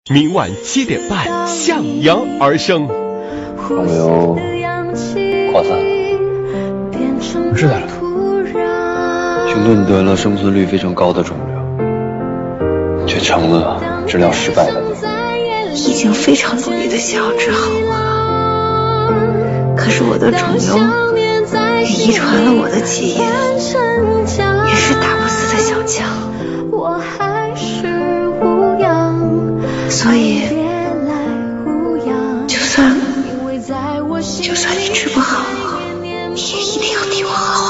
明晚7点半向阳而生。 肿瘤扩散了， 是的， 去论得了生存率非常高的肿瘤，却成了治疗失败的病。 已经非常努力的想要治好我，可是我的肿瘤也遗传了我的基因，也是打不死的小强。所以就算你治不好我，你也一定要替我好。